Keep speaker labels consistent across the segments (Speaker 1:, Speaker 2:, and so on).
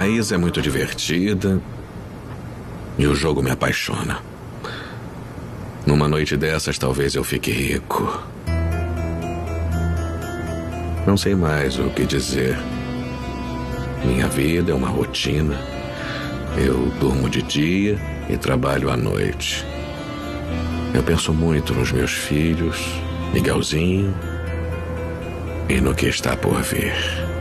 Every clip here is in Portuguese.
Speaker 1: Raíza é muito divertida e o jogo me apaixona. Numa noite dessas, talvez eu fique rico. Não sei mais o que dizer. Minha vida é uma rotina. Eu durmo de dia e trabalho à noite. Eu penso muito nos meus filhos, Miguelzinho, e no que está por vir.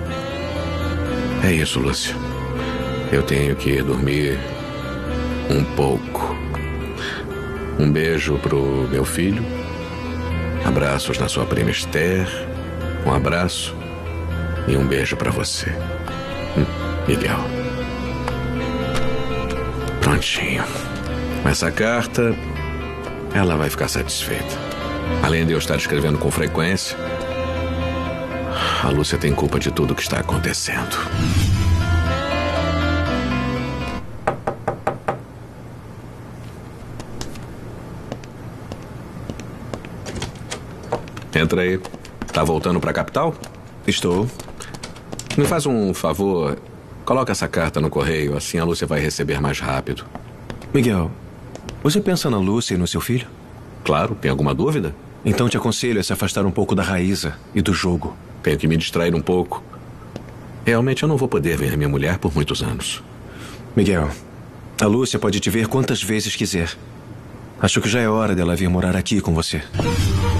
Speaker 1: É isso, Lúcia. Eu tenho que dormir um pouco. Um beijo pro meu filho. Abraços na sua prima Esther. Um abraço e um beijo pra você, Miguel. Prontinho. Com essa carta, ela vai ficar satisfeita. Além de eu estar escrevendo com frequência, a Lúcia tem culpa de tudo que está acontecendo. Entra aí. Tá voltando pra capital?
Speaker 2: Estou.
Speaker 1: Me faz um favor. Coloca essa carta no correio, assim a Lúcia vai receber mais rápido.
Speaker 2: Miguel, você pensa na Lúcia e no seu filho?
Speaker 1: Claro, tem alguma dúvida?
Speaker 2: Então te aconselho a se afastar um pouco da Raíza e do jogo.
Speaker 1: Tenho que me distrair um pouco. Realmente eu não vou poder ver minha mulher por muitos anos.
Speaker 2: Miguel, a Lúcia pode te ver quantas vezes quiser. Acho que já é hora dela vir morar aqui com você.